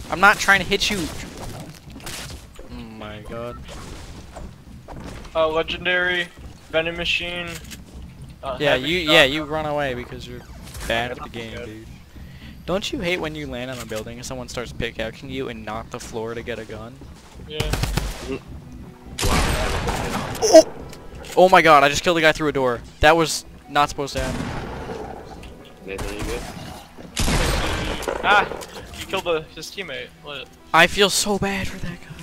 I'm not trying to hit you. Oh my god. Legendary vending machine. Yeah, you run away because you're bad at the game, dude. Don't you hate when you land on a building and someone starts pickaxing you and not the floor to get a gun? Yeah. Oh! Oh my god, I just killed a guy through a door. That was not supposed to happen. Nathan, you good? Ah! You killed his teammate. Lit. I feel so bad for that guy.